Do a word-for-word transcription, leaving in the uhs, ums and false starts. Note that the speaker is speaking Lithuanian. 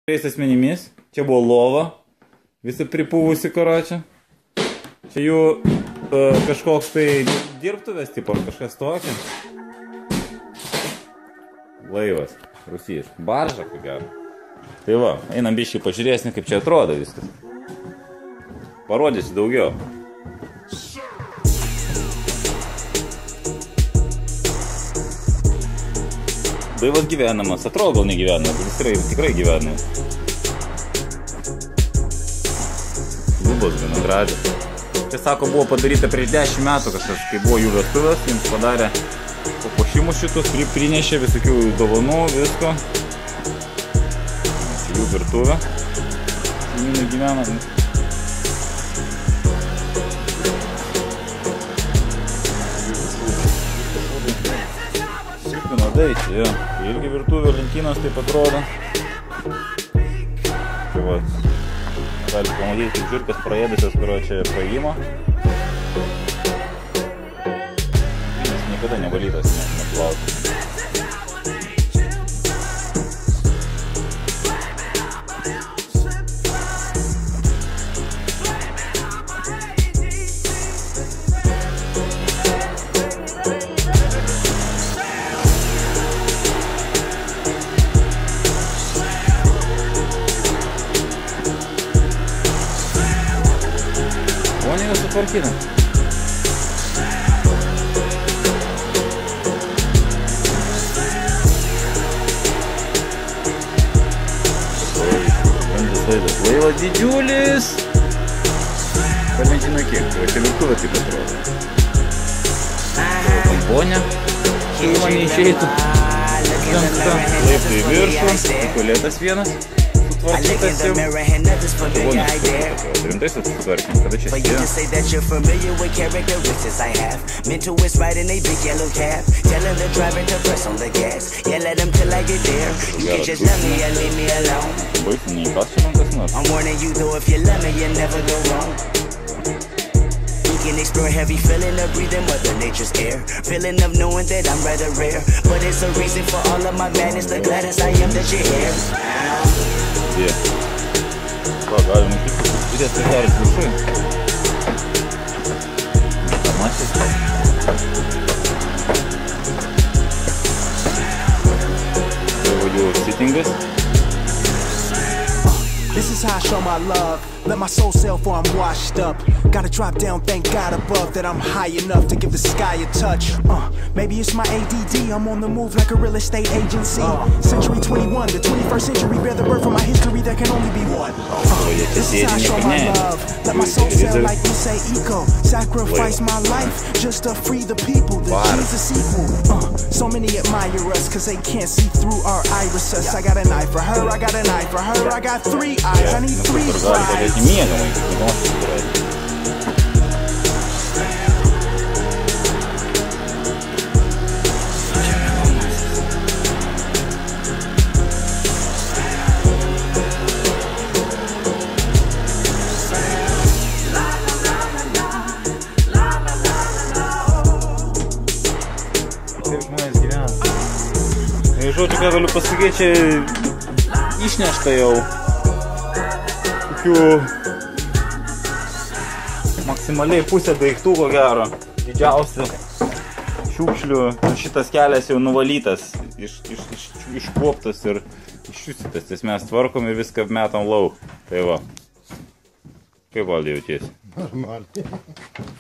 Asmenimis. Čia buvo lova, visi pripūvusi karočią. Čia jų uh, kažkoks tai dirbtuvės tipo ar kažkas tokio. Laivas, Rusijas, barža, kaip gero. Tai va, einam biškai pažiūrėsim, kaip čia atrodo viskas. Parodysiu daugiau. Laivas gyvenamas, atrodo gal negyvenamas, bet tikrai, tikrai gyvenamas. Lubos gana gražios. Čia sako, buvo padaryta prieš dešimt metų kažkas, kai buvo jų vestuvės, jiems padarė papuošimus šitus, prinešė visokių dovanų, visko. Jų virtuvė. Šeimynai gyvena. Vinodai čia, jo. Irgi virtuvė, lentynos taip atrodo. Tai va, gali pamatyti, kaip žiurkas praėdusios, kurio čia praėjimo. Nes niekada nevalytas, ne, neplautas. Vonė yra sutvarkyta. Laivas didžiulis. Dar nežinau kiek, tai čia virtuvė taip atrodo. Kamponė, šiluma neišeitų. Laiptai į viršų, tualetas vienas. Sutvarkytas jau. Tai buvo nesutvarkytas, rimtai sutvarkytas, kada čia sėdėjo. Baisi, neįkas čia man kas nors. Can explore heavy feeling of breathing Mother Nature's air, feeling of knowing that I'm rather rare, but it's a reason for all of my madness. The gladdest I am that you're here. Yeah. Va, galima išlikti susidėti ir dar viršui. Pamačiai. Tai vadžiu sittingas. This is how I show my love. Let my soul sail for I'm washed up. Gotta drop down, thank God above that I'm high enough to give the sky a touch. Uh, maybe it's my A D D, I'm on the move like a real estate agency. Century twenty-one, the twenty-first century, bear the birth from my history, there can only be one. Uh, this is how I show my love. Let my soul sail like we say eco. Sacrifice my life just to free the people. The Jesus equal. Uh, so many admire us cause they can't see through our irises. I got an eye for her, I got an eye for her, I got three eyes, I need three eyes. Kaip žmonės gyvena. Ir žodžiu, ką galiu pasakyti, čia išnešta jau tokių maksimaliai pusę daiktų, ko gero. Didžiausia šiukšlių. Šitas kelias jau nuvalytas, iš, iš, iš, iškuoptas ir išsiusytas. Ties mes tvarkom ir viską metam lauk. Tai va. Kaip Valdai jautiesi? Normaliai.